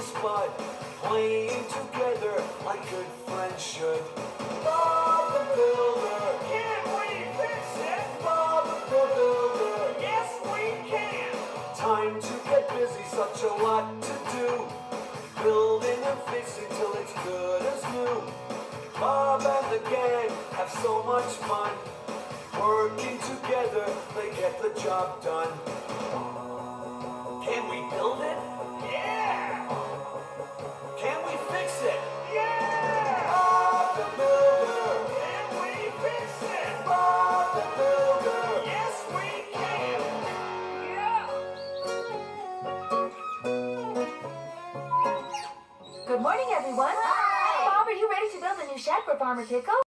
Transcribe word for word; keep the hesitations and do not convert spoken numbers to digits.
his butt, playing together like good friends should. Bob the Builder, Can we fix it? Bob the Builder. Yes, we can. Time to get busy, such a lot to do. Building and fixing till it's good as new. Bob and the gang have so much fun. Working together, they get the job done. Can we build it? Yeah. Can we fix it? Yeah. Bob the Builder, Can we fix it? Bob the Builder. Yes, we can. Yeah. Good morning, everyone. Hi. Bob, are you ready to build a new shed for Farmer Tickle?